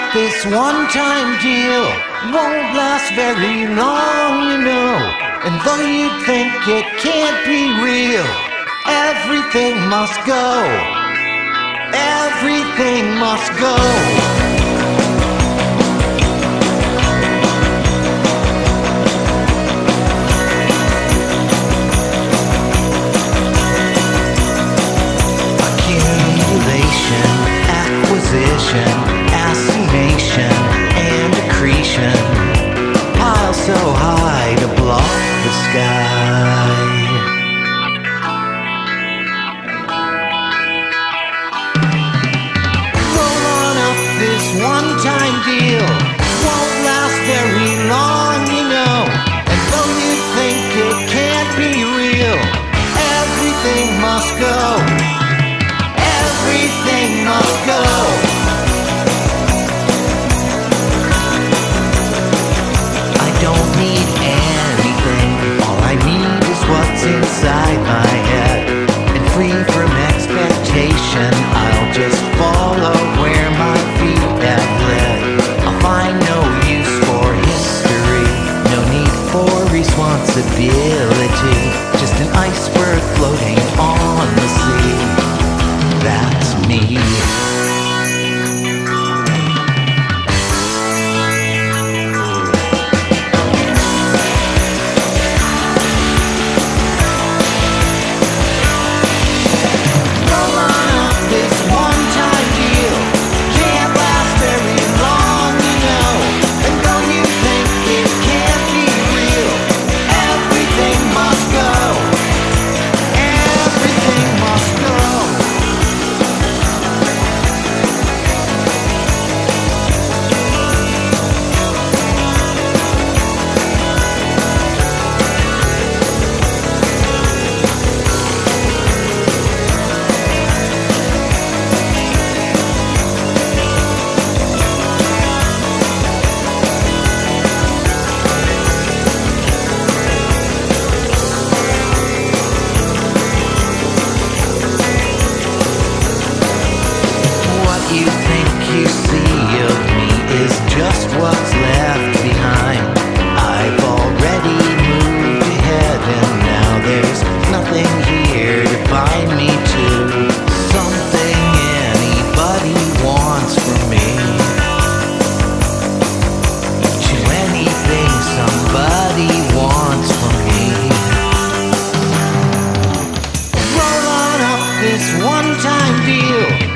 this one-time deal won't last very long, you know. And though you think it can't be real, everything must go. Everything must go. Acquisition, assignation, and accretion pile so high to block the sky. Roll on up, this one-time deal won't last very long, you know. And though you think it can't be real, everything must go. Everything must go. I don't need anything. All I need is what's inside my head. And free from expectation, I'll just follow where my feet have led. I'll find no use for history, no need for responsibility. Just an iceberg floating on the sea. That's me. You think you see of me is just what's left behind. I've already moved ahead and now there's nothing here to bind me to something anybody wants from me, to anything somebody wants from me. Roll on up, this one-time deal